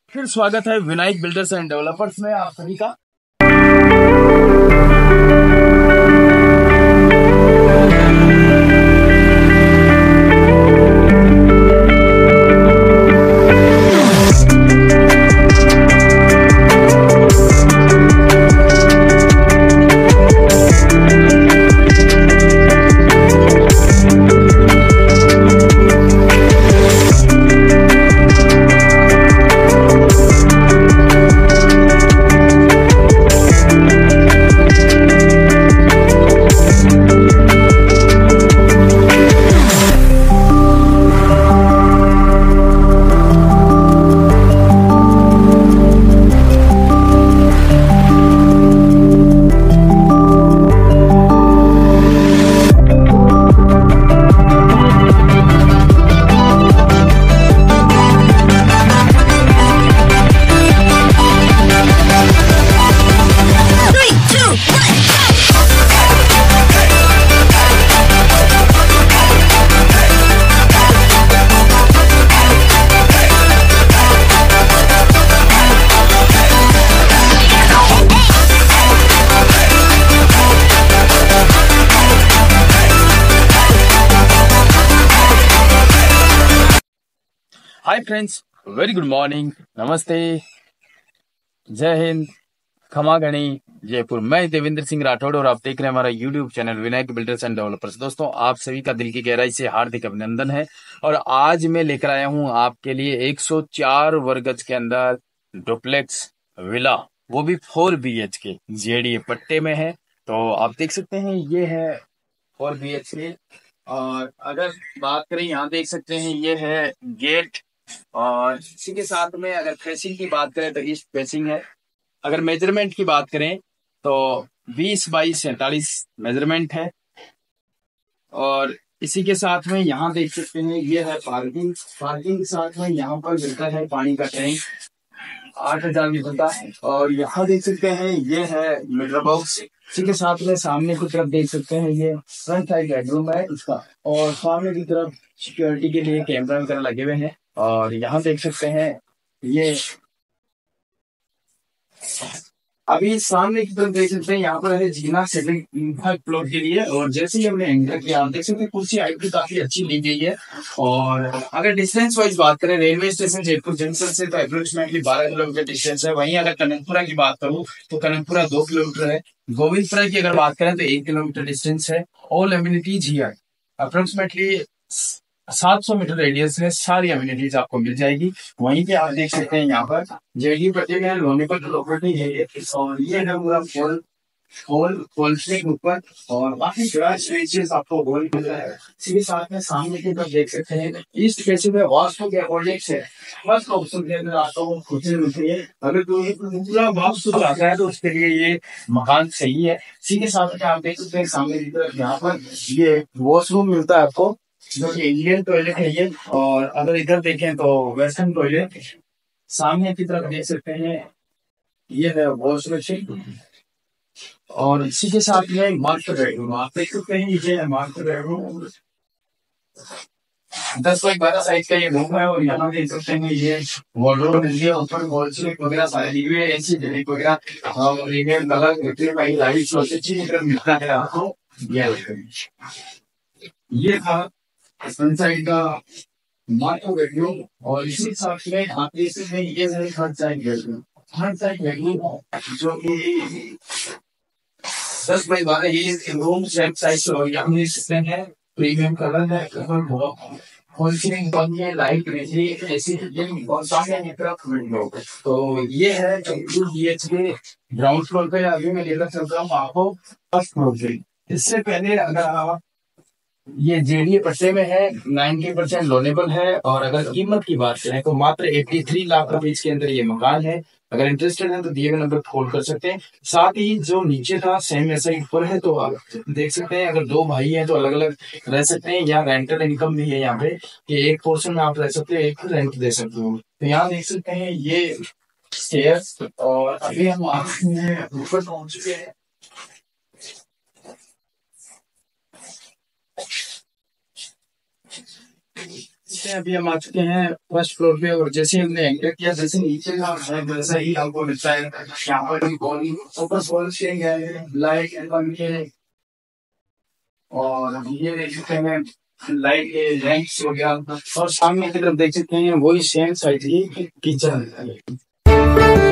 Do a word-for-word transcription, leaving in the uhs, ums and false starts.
फिर स्वागत है विनायक बिल्डर्स एंड डेवलपर्स में आप सभी का। Hi friends, very good morning, नमस्ते, जय हिंद, खमा गणी, जयपुर। मैं देवेंद्र सिंह राठौड़ और आप देख रहे हैं हमारा YouTube channel Vinayak builders and developers. दोस्तों, आप सभी का दिल की गहराई से हार्दिक अभिनंदन है और आज मैं लेकर आया हूं आपके लिए एक सौ चार वर्ग गज के अंदर डुप्लेक्स विला, वो भी four B H K JDA पट्टे में है। तो आप देख सकते हैं ये है फोर बी एच के। और अगर बात करें, यहाँ देख सकते हैं ये है गेट। और इसी के साथ में अगर फेसिंग की बात करें तो ईस्ट फेसिंग है। अगर मेजरमेंट की बात करें तो बीस बाई सैंतालीस मेजरमेंट है। और इसी के साथ में यहाँ देख सकते हैं ये है पार्किंग। पार्किंग के साथ में यहाँ पर मिलता है पानी का टैंक, आठ हजार लीटर का। और यहाँ देख सकते हैं ये है मीटर बॉक्स। इसी के साथ में सामने की तरफ देख सकते हैं ये फ्रंट साइड बेडरूम है इसका। और सामने की तरफ सिक्योरिटी के लिए कैमरा वगैरह लगे हुए हैं। और यहाँ देख सकते हैं ये अभी सामने की तरफ देख सकते हैं यहाँ पर है जीना सेटिंग फ्लोर के लिए। और जैसे ही हमने एंटर किया, आप देख सकते हैं कुर्सी हाइट भी काफी अच्छी ली गई है। और अगर डिस्टेंस वाइज बात करें रेलवे स्टेशन जयपुर जंक्शन से तो अप्रोक्सीमेटली बारह किलोमीटर डिस्टेंस है। वहीं अगर कनकपुरा की बात करूँ तो कनकपुरा दो किलोमीटर है। गोविंदपुरा की अगर बात करें तो एक किलोमीटर डिस्टेंस है। ऑल एम्यूनिटीज हियर अप्रोक्सीमेटली सात सौ मीटर रेडियस में सारी अम्यूनिटीज आपको मिल जाएगी। वहीं पे आप देख सकते हैं यहाँ पर जेडी पट्टे में लोने पर प्रॉपर्टी है। और ये है पूरा फॉल होल होलसेल ऊपर और बाकी ग्रास स्पेसेस आपको होल मिल रहा है। इसी साथ में सामने की तरफ देख सकते हैं ईस्ट फेसिंग में वास्तु के अकॉर्डिंग है फर्स्ट ऑप्शन के अंदर आपको खुशी मिलती है। अगर तो पूरा वास्तु आता है तो उसके लिए ये मकान सही है। इसी के साथ में आप देख सकते हैं सामने की तरफ यहाँ पर ये वॉशरूम मिलता है आपको, जो कि इंडियन टॉयलेट है ये। और अगर इधर देखें तो वेस्टर्न टॉयलेट। सामने की तरफ देख सकते हैं ये है वॉश बेसिन। और इसी के साथ में मास्टर बेडरूम आप देख सकते हैं, ये है मास्टर बेडरूम। दस बाई बारह साइज का ये रूम है। और यहाँ देख सकते हैं ये वार्डरोब मिल गया, ऊपर वॉल स्लिप वगैरह सारी दी हुई है, एसी टेरिक वगैरह और रीमेल कलर इलेक्ट्रिक लाइट सोचे चीज मिलता है आपको। ये था फ्रंट साइड का मास्टर बेडरूम। और इसी साथ में आप देख सकते हैं ये है front side bedroom. Front side bedroom जो कि दस बाई बारह ये रूम सेम साइज और यहाँ देख सकते हैं प्रीमियम कलर है। होलसेलिंग बंद है, लाइट बिजली ऐसी और सामने की तरफ विंडो। तो ये है two B H K ground floor पे। अभी मैं लेकर चल रहा हूँ आपको फर्स्ट फ्लोर पे। इससे पहले अगर आप ये जेडीए पट्टे में है, नब्बे परसेंट लोनेबल है। और अगर कीमत की बात करें तो मात्र तिरासी लाख रुपए के अंदर ये मकान है। अगर इंटरेस्टेड है तो दिए गए नंबर कॉल कर सकते हैं। साथ ही जो नीचे था सेम ऐसा ही ऊपर है। तो आप देख सकते हैं अगर दो भाई हैं तो अलग अलग रह सकते हैं। यहाँ रेंटल इनकम भी है यहाँ पे कि एक पोर्शन में आप रह सकते हैं, एक रेंट दे सकते हो। तो यहाँ देख सकते हैं ये स्टेयर्स। और अभी हम ऊपर पहुंच चुके हैं। से अभी हम आ चुके हैं फर्स्ट फ्लोर पे, और जैसे ही हमने एंटर किया, जैसे नीचे का है वैसा ही आपको मिलता है। यहाँ पर ऊपर फॉल्सिंग है, लाइट एंड पंखे, और ये देख सकते हैं लाइट के रैंक्स हो गया, और सामने की तरफ देख सकते हैं वही सेम साइज की किचन है।